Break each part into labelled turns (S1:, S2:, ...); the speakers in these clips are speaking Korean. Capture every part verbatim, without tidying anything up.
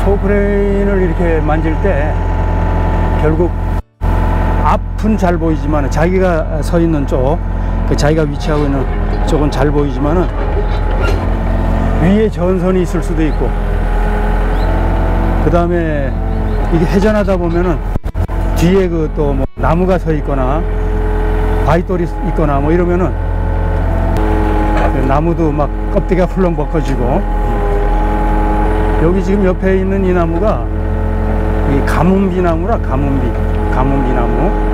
S1: 포크레인을 이렇게 만질 때 결국 앞은 잘 보이지만 자기가 서 있는 쪽, 그 자기가 위치하고 있는 쪽은 잘 보이지만은 위에 전선이 있을 수도 있고, 그 다음에 이게 회전하다 보면은 뒤에 그 또 뭐 나무가 서 있거나 바위돌이 있거나 뭐 이러면은 나무도 막 껍데기가 훌렁 벗겨지고, 여기 지금 옆에 있는 이 나무가 이 가뭄비 나무라, 가뭄비 가뭄비 나무.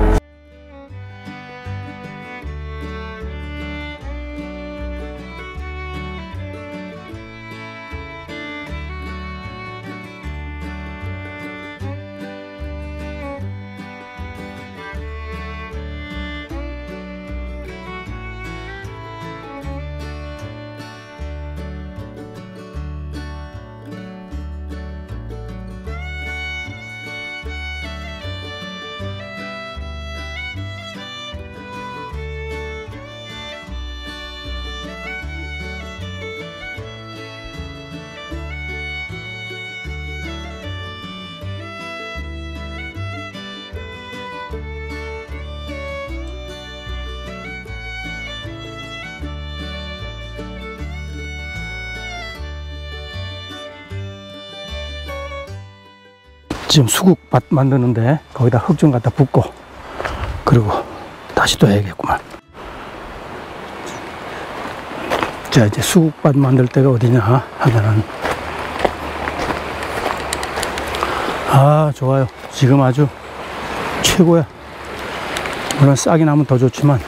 S1: 지금 수국밭 만드는데 거기다 흙 좀 갖다 붓고, 그리고 다시 또 해야겠구만. 자, 이제 수국밭 만들 때가 어디냐 하면은, 아 좋아요. 지금 아주 최고야. 물론 싹이 나면 더 좋지만.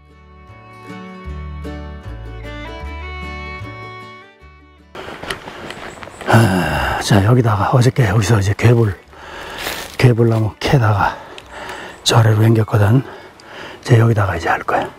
S1: 아, 자, 여기다가 어저께 여기서 이제 괴물 괴물나무 캐다가 저 아래로 옮겼거든. 이제 여기다가 이제 할 거야.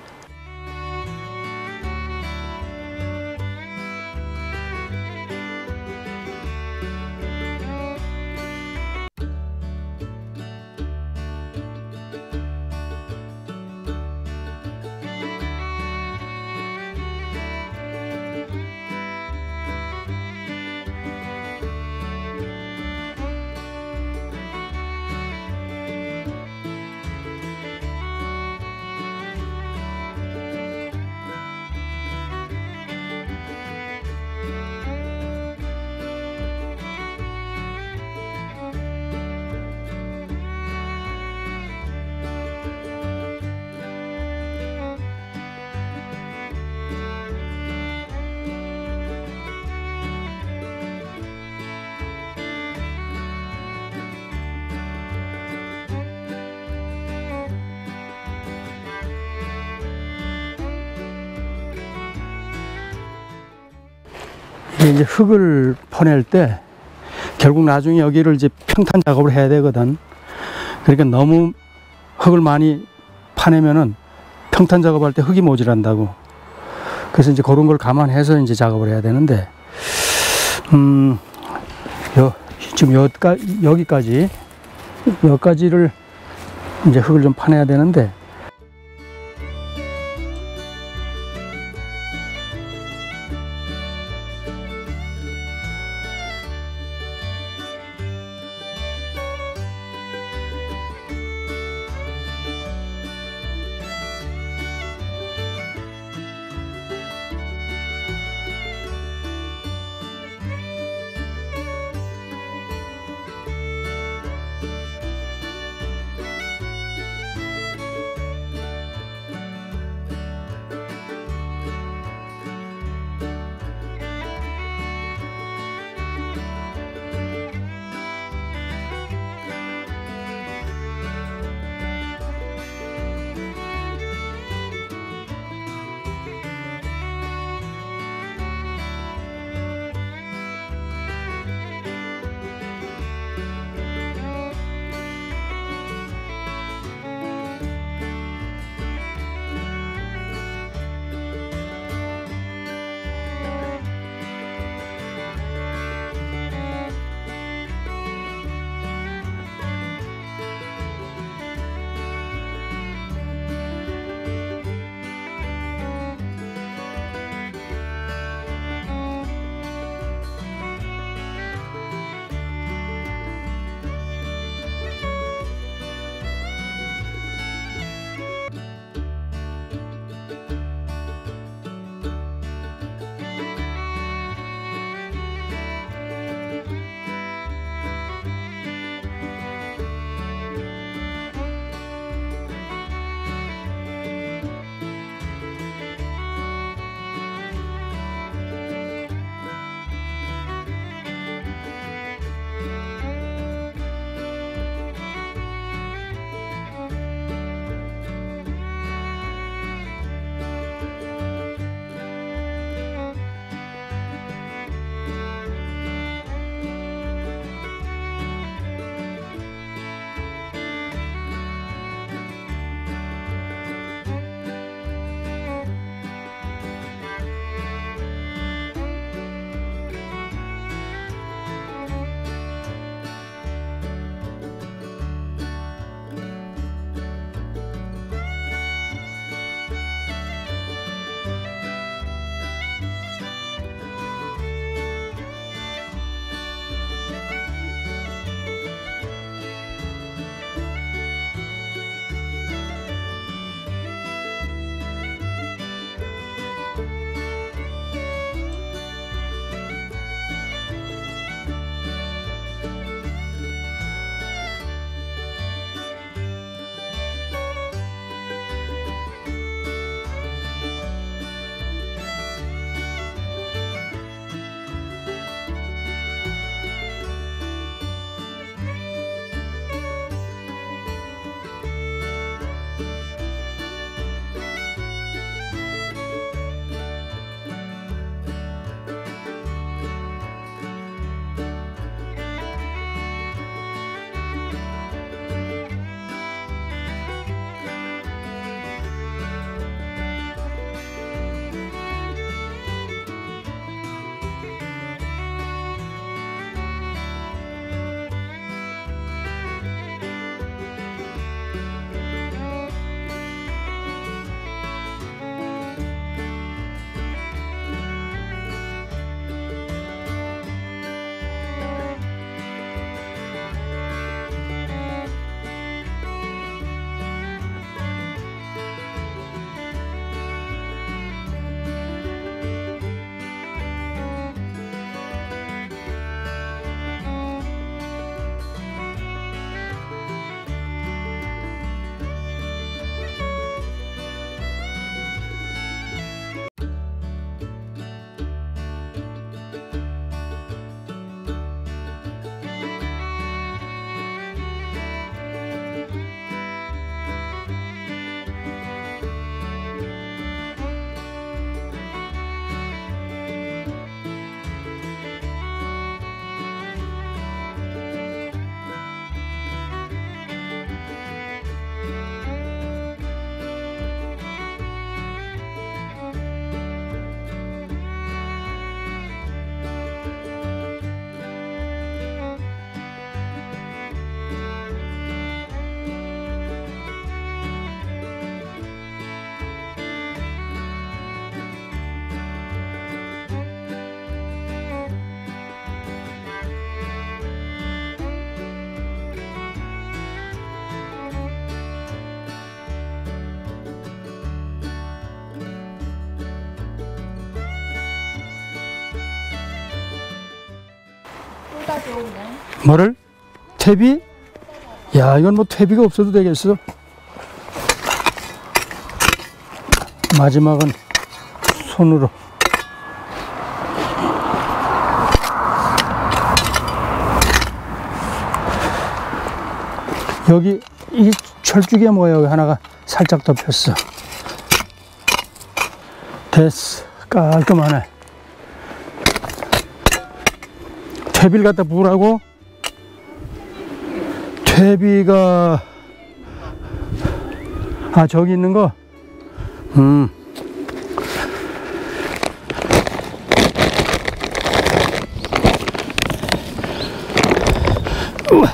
S1: 이제 흙을 퍼낼 때 결국 나중에 여기를 이제 평탄 작업을 해야 되거든. 그러니까 너무 흙을 많이 파내면은 평탄 작업할 때 흙이 모자란다고. 그래서 이제 그런 걸 감안해서 이제 작업을 해야 되는데, 음, 여, 지금 여기까, 여기까지, 여기까지를 이제 흙을 좀 파내야 되는데,
S2: 따줘 그냥.
S1: 뭐를? 퇴비? 야, 이건 뭐 퇴비가 없어도 되겠어. 마지막은 손으로. 여기 이 철쭉에 뭐야, 여기 하나가 살짝 덮였어. 됐어. 깔끔하네. 퇴비를 갖다 부으라고? 퇴비가, 아, 저기 있는 거? 음. 우와.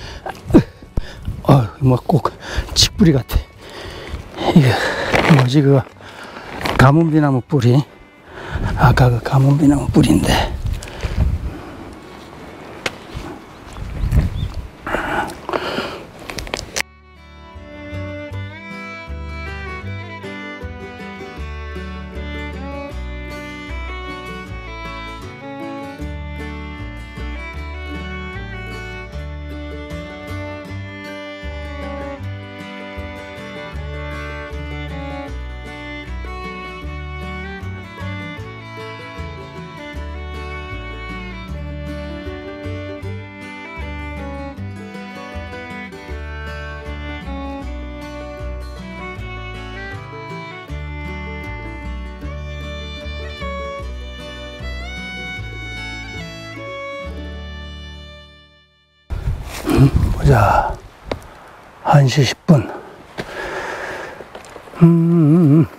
S1: 어, 뭐 꼭 칡뿌리 같아. 이거 뭐지, 그거? 가문비나무 뿌리. 아까 그 가문비나무 뿌리인데. 보자. 한 시 십 분. 음, 음, 음.